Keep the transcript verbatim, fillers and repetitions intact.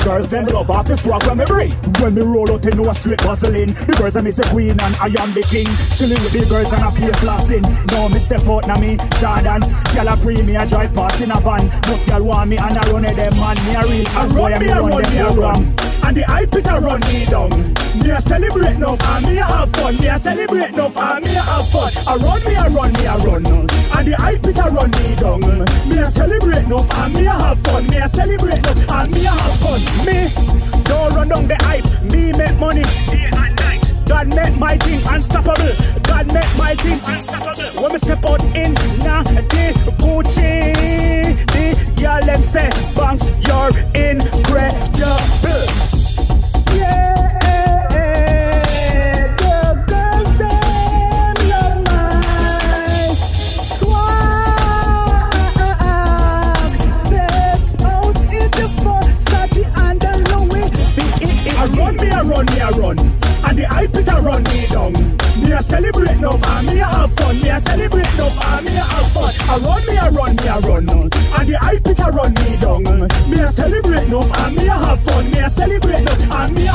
girls them love off the swag when me bring. When me roll out, you know a straight hustling. The girls and me say queen and I am the king. Chilling with the girls and I play flossing. Now me step out now me Jordans. Gyal a pre me a drive past in a van. Most gyal want me and I run it them man. Me a real I run me a run me a run. And the hype it a run me down. Me a celebrate enough and me a have fun. Me a celebrate enough and me a have fun. I run me a run me a run. And the hype it a run me down. Me a celebrate enough and me a have fun. Me a celebrate enough and me a have fun. Me don't run down the hype. Me make money day and night. God make my team unstoppable. God make my team unstoppable. When me step out in now the Gucci, the girl them say, Banks, you're incredible. Yeah. Run me a run, and the hype it a run me down. Me a celebrate enough, and me a have fun. Me a celebrate enough, and me a have fun. I run me a run, me a run, and the hype it a run me down. Me a celebrate enough, and me a have fun. Me a celebrate enough, and me